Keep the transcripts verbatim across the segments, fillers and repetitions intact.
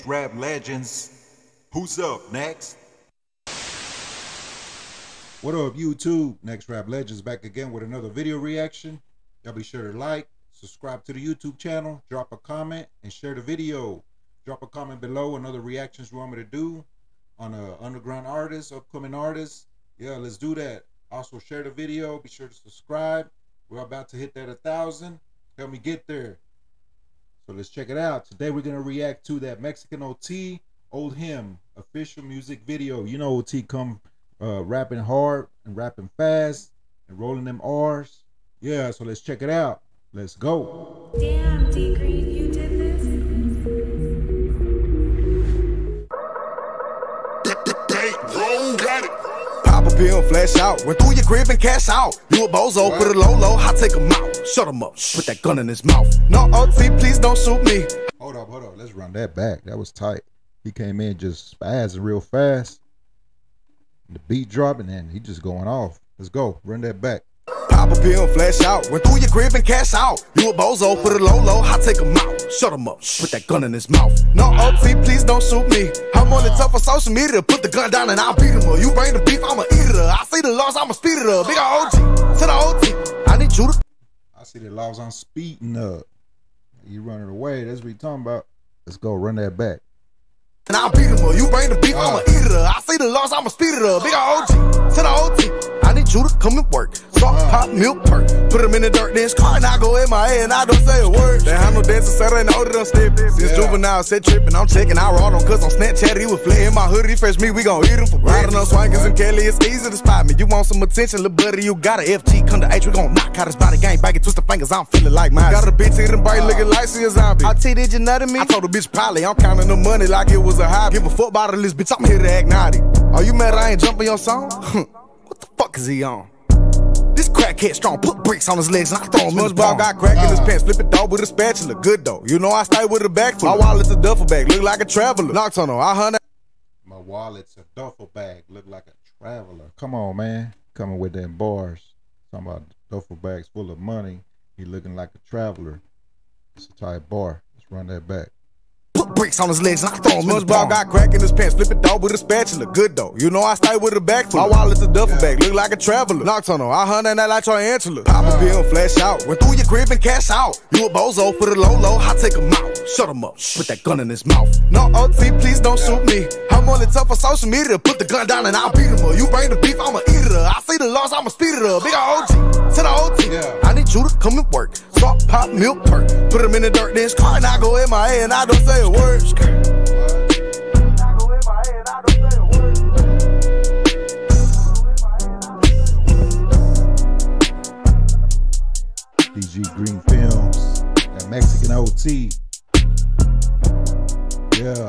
Next Rap Legends. Who's up next? What up, YouTube? Next Rap Legends back again with another video reaction. Y'all be sure to like, subscribe to the YouTube channel, drop a comment, and share the video. Drop a comment below on other reactions you want me to do on a underground artist, upcoming artist. Yeah, let's do that. Also share the video. Be sure to subscribe. We're about to hit that a thousand. Help me get there. So let's check it out. Today we're gonna react to that Mexican O T Old Him official music video. You know O T come uh, rapping hard and rapping fast and rolling them R's. Yeah, so let's check it out. Let's go. Damn, D Green, you did this? Got it. Pop a pill, flash out. Went through your crib and cash out. You a bozo, what? Put a low low, I take him out. Shut him up, put that gun in his mouth. No O T, please don't shoot me. Hold up, hold up. Let's run that back. That was tight. He came in just spazzing real fast. The beat dropping and he just going off. Let's go. Run that back. Pop a pill, flash out. Went through your crib and cash out. You a bozo, put a low low, I take him out. Shut him up, put that gun in his mouth. No O T, please don't shoot me. I'm on the top of social media. Put the gun down and I'll beat him up. You bring the beef, I'ma eat it up. I see the laws, I'ma speed it up. Big O G to the O T. I need you to. I see the laws, I'm speeding up. You running away. That's what you talking about. Let's go. Run that back. And I'll beat him up. You bring the beef, I'ma eat it up. I see the laws, I'ma speed it up. Big O G to the O T. I need you to come and work. Salt, pop, milk, perk. Put him in the dirt, then his car, and I go in my head, and I don't say a word. They handle dancing, Saturday, and older than step. Since yeah. Juvenile said tripping, I'm checking. I rolled on cuz on Snapchat, he was flaying my hoodie. Fresh me, we gon' eat him for riding on swankers and Kelly. It's easy to spot me. You want some attention, little buddy, you got a F G. Come to H, we gon' knock out his body. Gang back and twist the fingers, I'm feeling like mine. Got a bitch eating bright, looking like she a zombie. I T, did you nut at me? I told the bitch probably. I'm counting the money like it was a hobby. Give a fuck about this bitch, I'm here to act naughty. Are you mad I ain't jumping your song? What the fuck is he on? This crackhead strong, put bricks on his legs and I throw him in his ball. Got crack in his pants, flip it dog with a spatula. Good though, you know I stay with a bag full. My wallet's a duffel bag, look like a traveler. Nocturnal, I hunt. My wallet's a duffel bag, look like a traveler. Come on, man. Coming with them bars. Talking about duffel bags full of money. He looking like a traveler. It's a tight bar. Let's run that back. Put bricks on his legs and I throw him in his ball. Got crack in his pants, flip it dog with a spatula. Good though, you know I stay with a bag full. My wallet's a duffel bag, look like a traveler. Nocturnal, I hunt and that like your antler. Pop a pill, flash out. Went through your crib and cash out. You a bozo, put a low low, I take him out. Shut him up, put that gun in his mouth. No O T, please don't shoot me. I'm on the top of social media. Put the gun down and I'll beat him up. You bring the beef, I'ma eat it up. I see the laws, I'ma speed it up. Big O G to the O T. Yeah. I need you to come and work. Salt, pop, milk, perk. Put him in the dirt, then his car, and I go in my head and I don't say a word. D G Green Films, that Mexican O T. Yeah.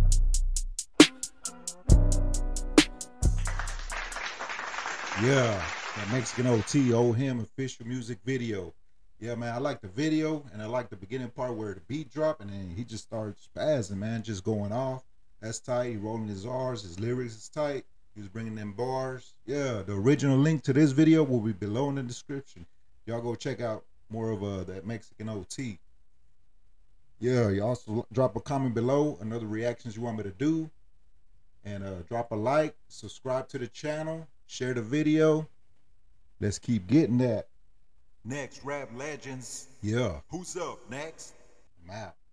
Yeah, that Mexican O T, Old Him official music video. Yeah, man, I like the video and I like the beginning part where the beat drop and then he just starts spazzing, man, just going off. That's tight. He rolling his R's, his lyrics is tight. He was bringing them bars. Yeah, the original link to this video will be below in the description. Y'all go check out more of uh, that Mexican O T. Yeah, you also drop a comment below, another reactions you want me to do. And uh, drop a like, subscribe to the channel, share the video. Let's keep getting that. Next Rap Legends. Yeah. Who's up next? I'm out.